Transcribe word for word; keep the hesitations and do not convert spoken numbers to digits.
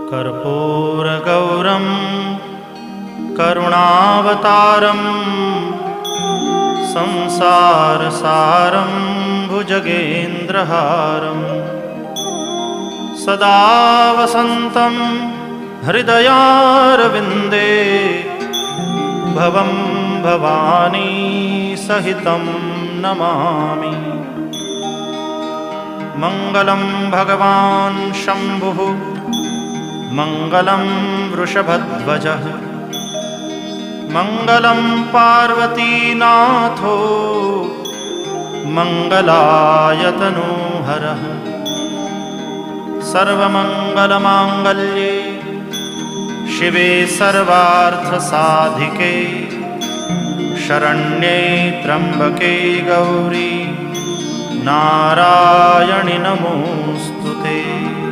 कर्पूरगौरं करुणावतारं संसारसारं भुजगेन्द्रहारं सदा वसन्तं हृदयारविन्दे भवं भवानी सहितं नमामि। मङ्गलं भगवान् शम्भुः मङ्गलं वृषभध्वजः मङ्गलं पार्वतीनाथो मङ्गलायतनोहरः। सर्वमङ्गलमाङ्गल्ये शिवे सर्वार्थसाधिके शरण्ये त्र्यम्बके गौरी नारायणि नमोऽस्तुते।